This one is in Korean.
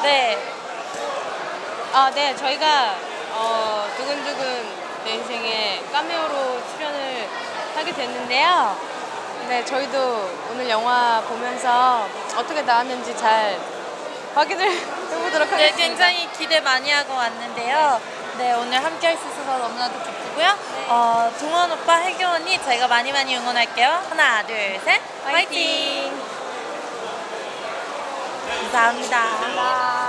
네. 네, 저희가 두근두근 내 인생에 카메오로 출연을 하게 됐는데요. 네, 저희도 오늘 영화 보면서 어떻게 나왔는지 잘 확인을 해보도록 하겠습니다. 네, 굉장히 기대 많이 하고 왔는데요. 네, 오늘 함께 할 수 있어서 너무나도 기쁘고요. 동원 오빠, 혜교 언니 저희가 많이 응원할게요. 하나, 둘, 셋, 화이팅! 감사합니다.